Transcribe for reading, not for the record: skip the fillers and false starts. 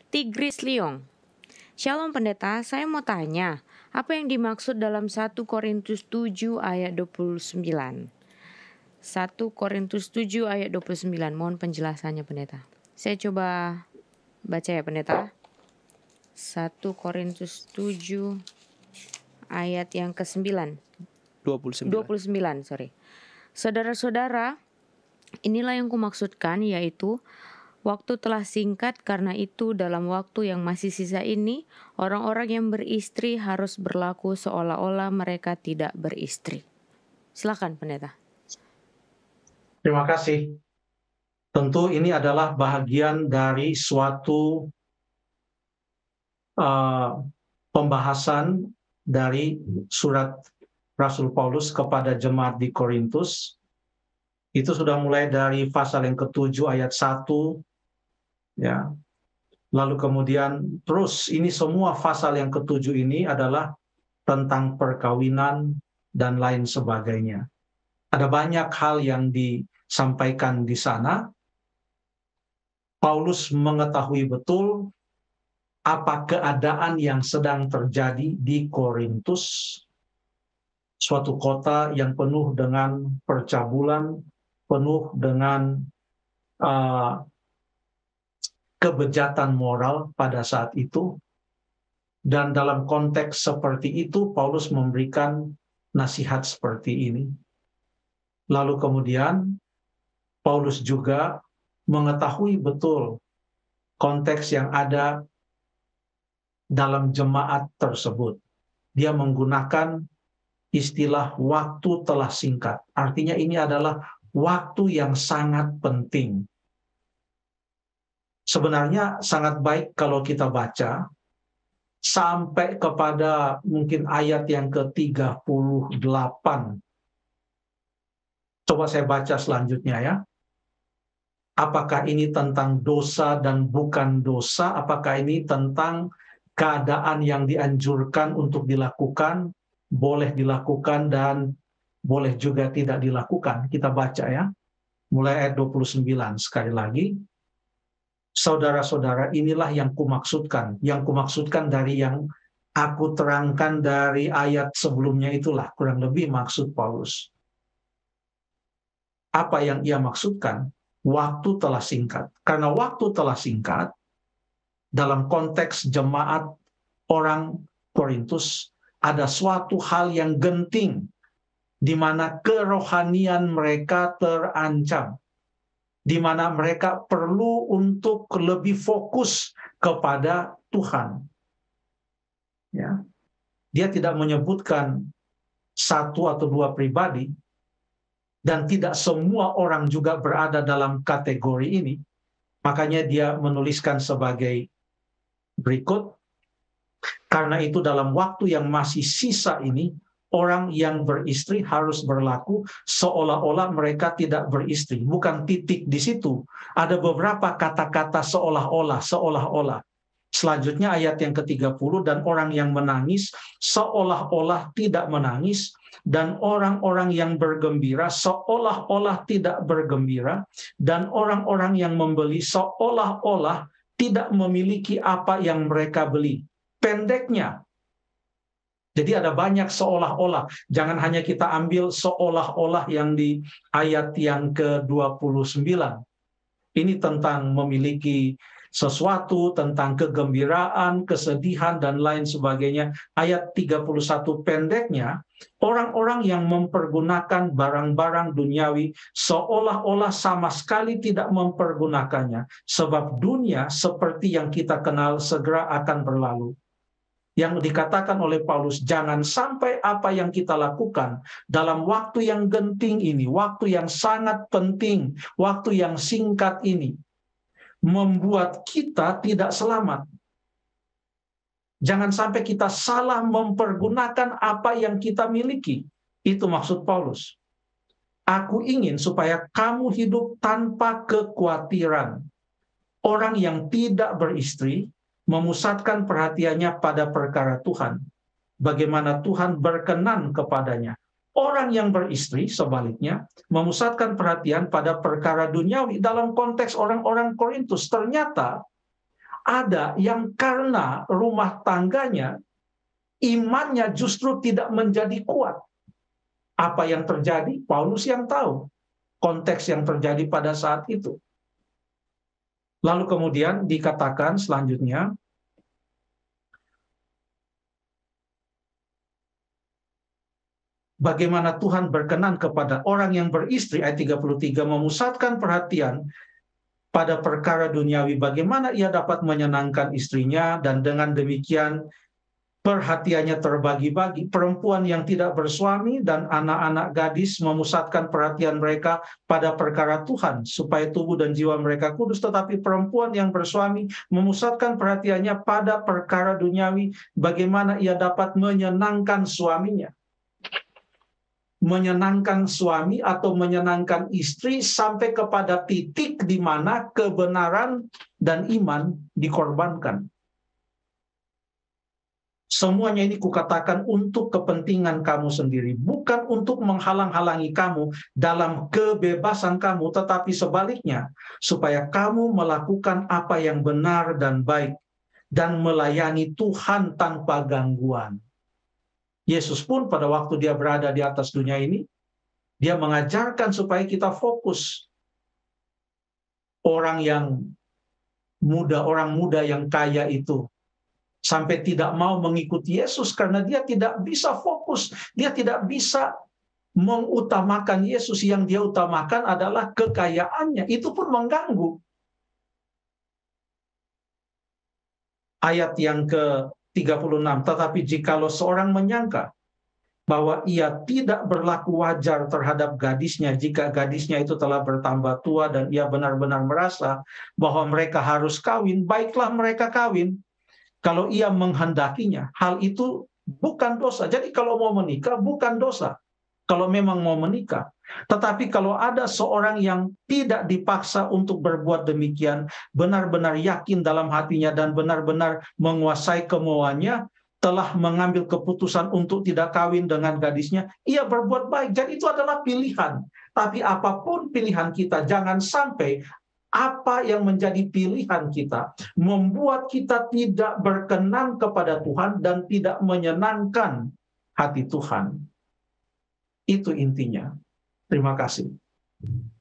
Tigris Liong. Shalom pendeta, saya mau tanya, apa yang dimaksud dalam 1 Korintus 7 ayat 29? 1 Korintus 7 ayat 29, mohon penjelasannya pendeta. Saya coba baca ya pendeta. 1 Korintus 7 ayat yang ke-9. 29, sorry. Saudara-saudara, inilah yang kumaksudkan, yaitu waktu telah singkat, karena itu dalam waktu yang masih sisa ini, orang-orang yang beristri harus berlaku seolah-olah mereka tidak beristri. Silakan pendeta. Terima kasih. Tentu ini adalah bagian dari suatu pembahasan dari surat Rasul Paulus kepada jemaat di Korintus. Itu sudah mulai dari pasal yang ke-7 ayat 1, ya. Lalu kemudian terus ini semua pasal yang ke-7 ini adalah tentang perkawinan dan lain sebagainya. Ada banyak hal yang disampaikan di sana. Paulus mengetahui betul apa keadaan yang sedang terjadi di Korintus, suatu kota yang penuh dengan percabulan, penuh dengan kebejatan moral pada saat itu. Dan dalam konteks seperti itu, Paulus memberikan nasihat seperti ini. Lalu kemudian, Paulus juga mengetahui betul konteks yang ada dalam jemaat tersebut. Dia menggunakan istilah waktu telah singkat. Artinya ini adalah waktu yang sangat penting. Sebenarnya sangat baik kalau kita baca sampai kepada mungkin ayat yang ke-38. Coba saya baca selanjutnya ya. Apakah ini tentang dosa dan bukan dosa? Apakah ini tentang keadaan yang dianjurkan untuk dilakukan, boleh dilakukan dan boleh juga tidak dilakukan? Kita baca ya. Mulai ayat 29 sekali lagi. Saudara-saudara, inilah yang kumaksudkan. Yang kumaksudkan dari yang aku terangkan dari ayat sebelumnya itulah kurang lebih maksud Paulus. Apa yang ia maksudkan? Waktu telah singkat. Karena waktu telah singkat, dalam konteks jemaat orang Korintus, ada suatu hal yang genting, di mana kerohanian mereka terancam, di mana mereka perlu untuk lebih fokus kepada Tuhan. Ya. Dia tidak menyebutkan satu atau dua pribadi, dan tidak semua orang juga berada dalam kategori ini. Makanya dia menuliskan sebagai berikut, karena itu dalam waktu yang masih sisa ini, orang yang beristri harus berlaku seolah-olah mereka tidak beristri. Bukan titik di situ. Ada beberapa kata-kata seolah-olah, seolah-olah. Selanjutnya ayat yang ke-30, dan orang yang menangis seolah-olah tidak menangis, dan orang-orang yang bergembira seolah-olah tidak bergembira, dan orang-orang yang membeli seolah-olah tidak memiliki apa yang mereka beli. Pendeknya, jadi ada banyak seolah-olah. Jangan hanya kita ambil seolah-olah yang di ayat yang ke-29. Ini tentang memiliki sesuatu, tentang kegembiraan, kesedihan, dan lain sebagainya. Ayat 31 pendeknya, orang-orang yang mempergunakan barang-barang duniawi seolah-olah sama sekali tidak mempergunakannya. Sebab dunia seperti yang kita kenal segera akan berlalu. Yang dikatakan oleh Paulus, jangan sampai apa yang kita lakukan dalam waktu yang genting ini, waktu yang sangat penting, waktu yang singkat ini, membuat kita tidak selamat. Jangan sampai kita salah mempergunakan apa yang kita miliki. Itu maksud Paulus. Aku ingin supaya kamu hidup tanpa kekhawatiran. Orang yang tidak beristri memusatkan perhatiannya pada perkara Tuhan. Bagaimana Tuhan berkenan kepadanya. Orang yang beristri, sebaliknya, memusatkan perhatian pada perkara duniawi. Dalam konteks orang-orang Korintus, ternyata ada yang karena rumah tangganya, imannya justru tidak menjadi kuat. Apa yang terjadi? Paulus yang tahu konteks yang terjadi pada saat itu. Lalu kemudian dikatakan selanjutnya, bagaimana Tuhan berkenan kepada orang yang beristri, ayat 33, memusatkan perhatian pada perkara duniawi, bagaimana ia dapat menyenangkan istrinya, dan dengan demikian perhatiannya terbagi-bagi. Perempuan yang tidak bersuami dan anak-anak gadis memusatkan perhatian mereka pada perkara Tuhan, supaya tubuh dan jiwa mereka kudus. Tetapi perempuan yang bersuami memusatkan perhatiannya pada perkara duniawi, bagaimana ia dapat menyenangkan suaminya. Menyenangkan suami atau menyenangkan istri sampai kepada titik di mana kebenaran dan iman dikorbankan. Semuanya ini kukatakan untuk kepentingan kamu sendiri, bukan untuk menghalang-halangi kamu dalam kebebasan kamu, tetapi sebaliknya, supaya kamu melakukan apa yang benar dan baik, dan melayani Tuhan tanpa gangguan. Yesus pun pada waktu dia berada di atas dunia ini, dia mengajarkan supaya kita fokus. Orang muda yang kaya itu sampai tidak mau mengikuti Yesus karena dia tidak bisa fokus, dia tidak bisa mengutamakan Yesus. Yang dia utamakan adalah kekayaannya, itu pun mengganggu. Ayat yang ke-36, tetapi jikalau seorang menyangka bahwa ia tidak berlaku wajar terhadap gadisnya jika gadisnya itu telah bertambah tua dan ia benar-benar merasa bahwa mereka harus kawin, baiklah mereka kawin. Kalau ia menghendakinya, hal itu bukan dosa. Jadi kalau mau menikah bukan dosa, kalau memang mau menikah. Tetapi kalau ada seorang yang tidak dipaksa untuk berbuat demikian, benar-benar yakin dalam hatinya dan benar-benar menguasai kemauannya, telah mengambil keputusan untuk tidak kawin dengan gadisnya, ia berbuat baik. Jadi itu adalah pilihan. Tapi apapun pilihan kita, jangan sampai apa yang menjadi pilihan kita membuat kita tidak berkenan kepada Tuhan dan tidak menyenangkan hati Tuhan. Itu intinya. Terima kasih.